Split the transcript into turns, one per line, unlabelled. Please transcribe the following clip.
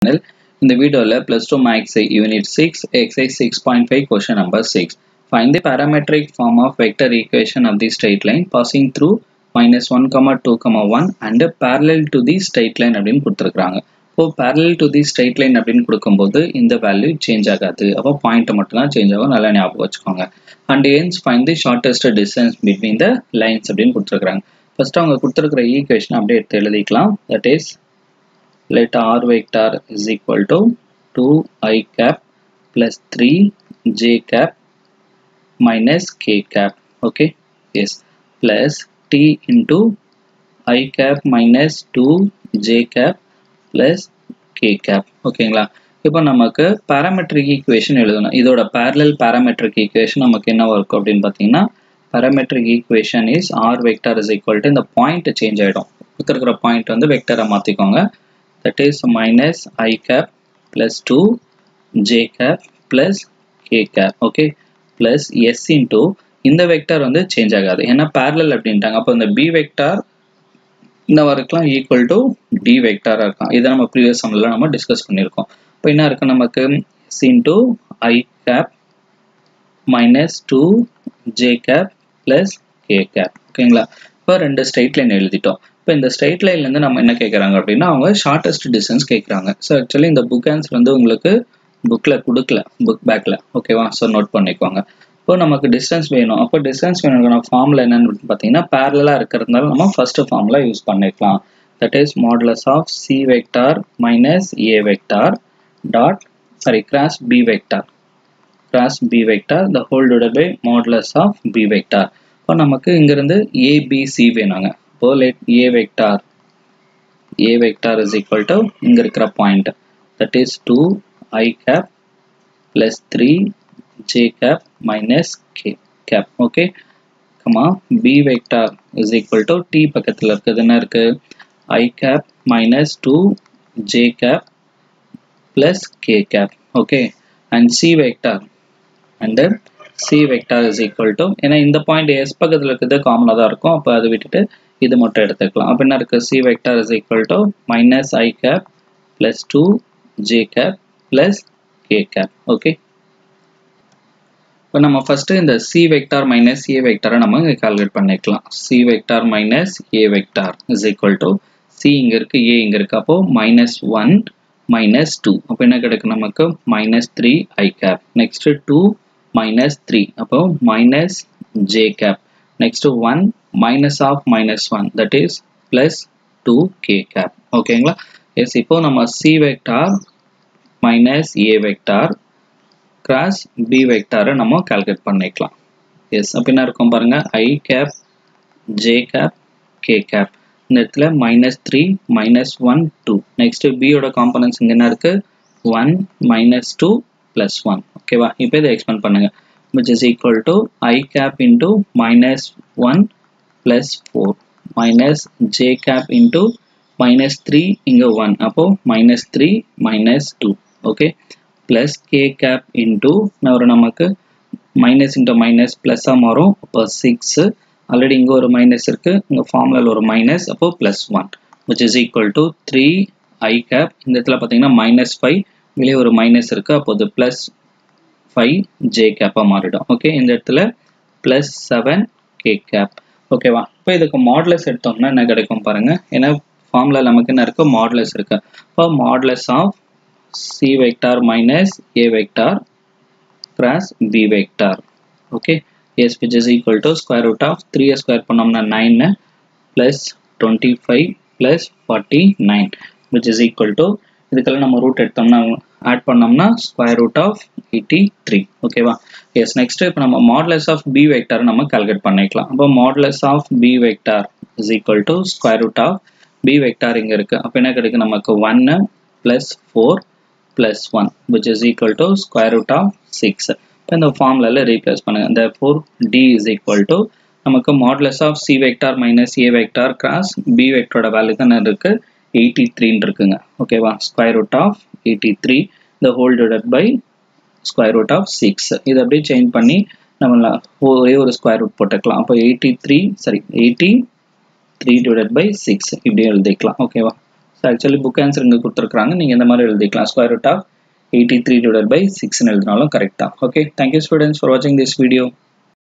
channel. In the video, plus 2 max unit 6, exercise 6.5, question number 6. Find the parametric form of vector equation of the straight line passing through minus 1, 2, 1 and parallel to the straight line. So, parallel to the straight line in the value change agadu. Appo point mattum change agum nalla nyabagam vechukonga. And hence find the shortest distance between the lines appdin kuduthirukkranga. First avanga kuduthirukra equation update எழுதிக்கலாம். That is, let r vector is equal to 2i cap plus 3j cap minus k cap. Okay, yes, plus t into I cap minus 2j cap plus k cap. ஓகேங்களா? இப்போ நமக்கு parametric equation எழுதணும். இதோட parallel parametric equation நமக்கு என்ன வரும் அப்படினு பாத்தீங்கன்னா, parametric equation is r vector is equal to இந்த point change ஆயிடும். கொடுத்திருக்கிற point வந்து வெக்டரை மாத்திக்கோங்க. That is minus I cap plus 2j cap plus k cap. Okay, plus s into இந்த வெக்டர் வந்து சேஞ்ச் ஆகாது. ஏன்னா parallel அப்படின்ட்டாங்க. அப்போ இந்த b வெக்டர் இந்த வரைக்கும் equal to d வெக்டரா இருக்கும். இத நம்ம previous sumல நம்ம டிஸ்கஸ் பண்ணிருக்கோம். இப்போ என்ன இருக்கு நமக்கு s into I cap minus 2j cap plus k cap. ஓகேங்களா? இப்போ ரெண்டு ஸ்ட்ரெயிட் லைன் எழுதிட்டோம். இப்போ இந்த ஸ்ட்ரெயிட் லைன்ல இருந்து நம்ம என்ன கேக்குறாங்க அப்படினா அவங்க ஷார்ட்டஸ்ட் டிஸ்டன்ஸ் கேக்குறாங்க. சோ एक्चुअली இந்த புக் ஆன்சர் வந்து உங்களுக்கு புக்ல கொடுக்கல, புக் பேக்ல. ஓகேவா? சோ நோட் பண்ணிக்கோங்க. இப்போ நமக்கு டிஸ்டன்ஸ் வேணும். அப்போ டிஸ்டன்ஸ் வேணும்னா ஃபார்முலா என்னன்னு பாத்தீங்கன்னா parallel இருக்கிறதுனால நம்ம ஃபர்ஸ்ட் ஃபார்முலா யூஸ் பண்ணிக்கலாம். That is modulus of c vector minus a vector dot cross b vector the whole divided by modulus of b vector. இப்போ நமக்கு இங்க இருந்து a b c வேணுங்க. இப்போ let a vector is equal to இங்க இருக்கிற point, that is 2 I cap plus 3 j cap minus k cap. okay, b vector is equal to t பக்கத்துல இருக்குது என்ன இருக்கு, I cap minus 2 j cap plus k cap. okay, and c vector is equal to, ஏன்னா இந்த point s பக்கத்துல இருக்குது காமனா தான் இருக்கும். அப்ப அதை விட்டுட்டு இது மட்டும் எடுத்துக்கலாம். அப்ப என்ன இருக்கு, c vector is equal to minus I cap plus 2 j cap plus k cap. okay, இப்போ நம்ம ஃபர்ஸ்ட் இந்த c vector minus a vector நம்ம இங்க கால்குலேட் பண்ணிக்கலாம். c vector minus a vector is equal to c இங்க இருக்கு, a இங்க இருக்கு. அப்போ minus 1 minus 2. அப்போ என்ன கிடைக்கும் நமக்கு, minus 3 I cap. next 2 minus 3. அப்போ minus j cap. next 1 minus of minus 1, that is plus 2 k cap. ஓகேங்களா? yes, இப்போ நம்ம c vector minus a vector cross b vector நம்ம கால்குலேட் பண்ணிக்கலாம். yes, அப்ப என்ன இருக்கும் பாருங்க, I cap j cap k cap. இந்த இடத்துல minus 3 minus 1 2. next b ஓட காம்போனன்ட்ஸ் இங்க என்ன இருக்கு, 1 minus 2 plus 1. ஓகேவா? இப்போ இதை எக்ஸ்பேண்ட் பண்ணுங்க, which is equal to I cap into minus 1 plus 4 minus j cap into minus 3 இங்க 1. அப்போ minus 3 minus 2. okay, plus k cap into நமக்கு minus into minus plus ஆ மாறும். அப்போ 6. ஆல்ரெடி இங்க ஒரு மைனஸ் இருக்கு, இங்க ஃபார்முலால ஒரு மைனஸ். அப்போ plus 1, which is equal to 3 I cap. இந்த இடத்துல பாத்தீங்கன்னா minus 5, இங்கே ஒரு மைனஸ் இருக்கு. அப்போ அது plus 5 j cap மாறிடும். ஓகே, இந்த இடத்துல plus 7 k cap. ஓகேவா? இப்போ இதுக்கு மாடுலஸ் எடுத்தோம்னா என்ன கிடைக்கும் பாருங்க. ஏன்னா ஃபார்முலா நமக்கு என்ன இருக்கு, மாடுலஸ் இருக்கு. இப்போ modulus of c vector minus a vector cross b vector. okay, yes, which is equal to square root of 3 square பண்ணோம்னா 9 plus 25 plus 49, which is equal to, இதுக்கெல்லாம் நம்ம ரூட் எடுத்தோம்னா ஆட் பண்ணோம்னா ஸ்கொயர் ரூட் ஆஃப் 83. ஓகேவா? S, next இப்போ நம்ம modulus of b vector நம்ம calculate பண்ணிக்கலாம். அப்போ modulus of b vector is equal to square root of b vector இங்க இருக்கு. அப்போ என்ன கிடைக்கும் நமக்கு, 1 plus 4 plus 1, which is equal to square root of 6. இப்போ இந்த ஃபார்முலால ரீப்ளேஸ் பண்ணுங்க. therefore d is equal to நமக்கு modulus of c vector minus a vector cross b வெக்டரோட வேல்யூ தான் இருக்கு, 83 இருக்குங்க. ஓகேவா? Square root of 83 the whole divided by square root of 6. இதை அப்படியே சேஞ்ச் பண்ணி நம்ம ஒரே ஒரு ஸ்கொயர் ரூட் போட்டுக்கலாம். அப்போ 83 divided by 6 இப்படி எழுதிக்கலாம். ஓகேவா? ஸோ ஆக்சுவலி புக் ஆன்சர் இங்கே கொடுத்துருக்காங்க, நீங்கள் இந்த மாதிரி எழுதிக்கலாம். Square root of 83 divided by 6 எழுதினாலும் கரெக்ட் தான். ஓகே, தேங்க்யூ ஸ்டூடெண்ட்ஸ் ஃபார் வாட்சிங் திஸ் வீடியோ.